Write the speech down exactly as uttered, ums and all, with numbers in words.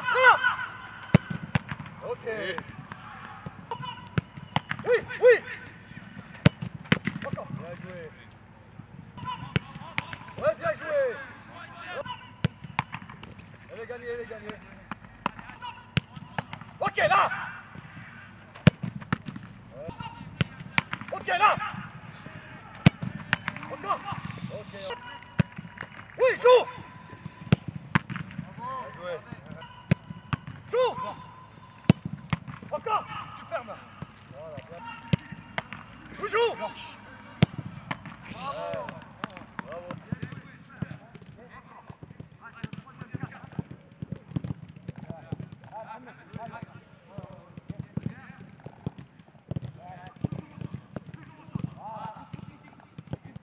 là. Ok. Oui, oui. Encore. Bien joué. Ouais, bien joué. Elle est gagnée, elle est gagnée. Ok, là. Ok, là. Encore. Ok. Oui, joue. Bien joué. Joue. Encore. Tu fermes. Voilà, bien. Joue. Ouais.